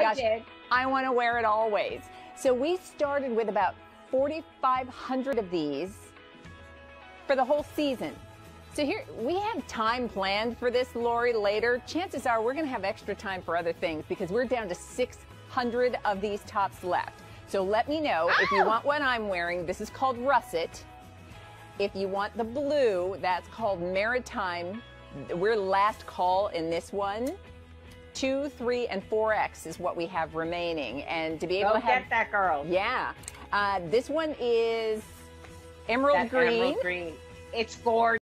gosh, did. I want to wear it always. So we started with about 4,500 of these for the whole season. So here, we have time planned for this, Lori, later. Chances are we're going to have extra time for other things because we're down to 600 of these tops left. So let me know if you want what I'm wearing. This is called Russet. If you want the blue, that's called Maritime. We're last call in this one. 2, 3, and 4X is what we have remaining. And to be able to have... get that, girl. Yeah. This one is emerald green. Emerald green. It's gorgeous.